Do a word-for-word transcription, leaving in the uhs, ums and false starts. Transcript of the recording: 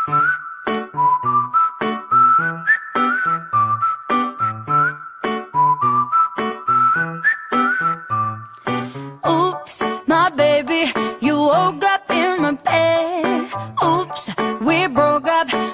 Oops, my baby, you woke up in my bed. Oops, we broke up.